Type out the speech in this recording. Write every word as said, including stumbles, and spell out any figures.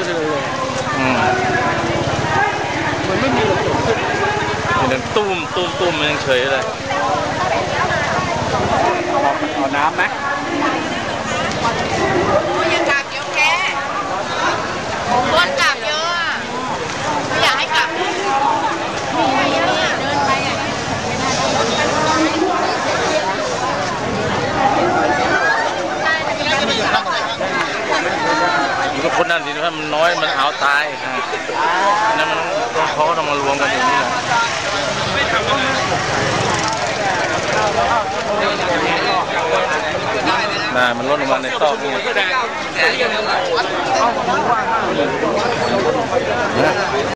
เลยเลยอืมมันไม่มีระบบเดินตุ้มตุ้มตุ้มมันยังเฉยเลยเอาน้ำไหมยังกลับเยอะแค่คนกลับเยอะไม่อยากให้กลับเดินไปอ่ะอยู่กับคนนั้นสิถ้ามันน้อยมันเอาตายนั่นมันเขาก็ต้องมารวมกันอย่างนี้แหละน่ามันลดลงมาในซอกนี่